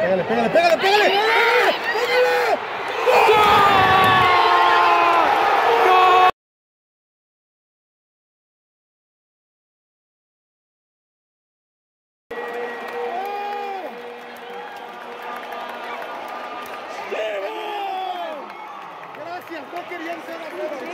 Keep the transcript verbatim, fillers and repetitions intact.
Pégale, pégale, pégale, pégale. ¡Pégale! ¡Pégale! Gracias, no querían ser